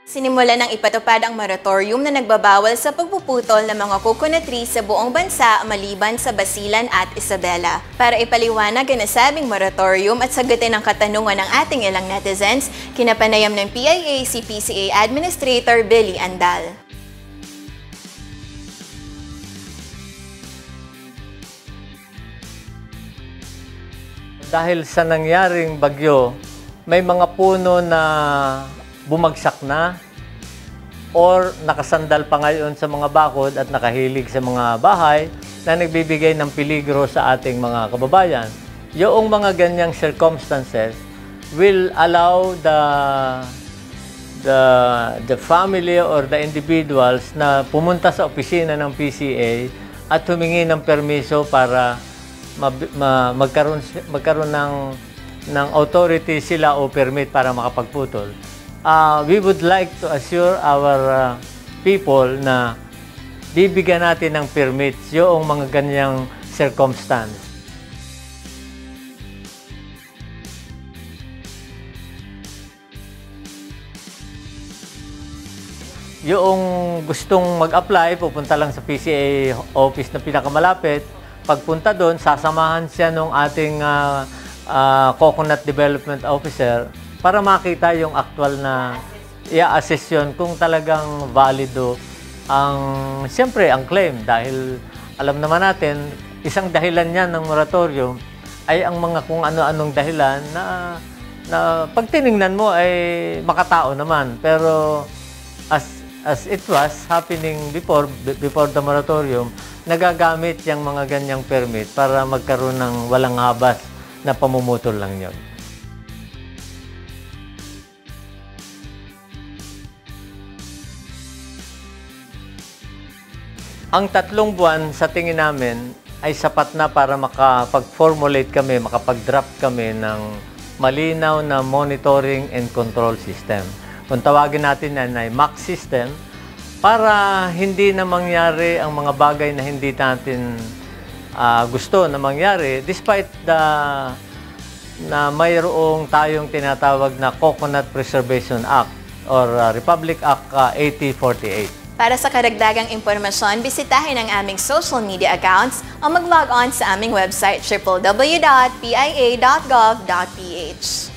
Sinimula ng ipatupad ang moratorium na nagbabawal sa pagpuputol ng mga coconut trees sa buong bansa maliban sa Basilan at Isabela. Para ipaliwanag ang nasabing moratorium at sagutin ang katanungan ng ating ilang netizens, kinapanayam ng PIA si PCA Administrator Billy Andal. Dahil sa nangyaring bagyo, may mga puno na bumagsak na or nakasandal pa ngayon sa mga bakod at nakahilig sa mga bahay na nagbibigay ng peligro sa ating mga kababayan. Yung mga ganyang circumstances will allow the family or the individuals na pumunta sa opisina ng PCA at humingi ng permiso para magkaroon ng authority sila o permit para makapagputol. We would like to assure our people na bibigyan natin ng permits yung mga ganyang circumstance. Yung gustong mag-apply, pupunta lang sa PCA office na pinakamalapit. Pagpunta doon, sasamahan siya ng ating Coconut Development Officer para makita yung actual na i-assess yun kung talagang valido siyempre ang claim. Dahil alam naman natin, isang dahilan yan ng moratorium ay ang mga kung ano-anong dahilan na pag tinignan mo ay makatao naman. Pero as it was happening before the moratorium, nagagamit yung mga ganyang permit para magkaroon ng walang habas na pamumutol lang yun. Ang 3 buwan sa tingin namin ay sapat na para makapag-formulate kami, makapag-draft kami ng malinaw na monitoring and control system. Kung tawagin natin yan ay MAC system, para hindi na mangyari ang mga bagay na hindi natin gusto na mangyari despite na mayroong tayong tinatawag na Coconut Preservation Act or Republic Act 8048. Para sa karagdagang impormasyon, bisitahin ang aming social media accounts o mag-log on sa aming website www.pia.gov.ph.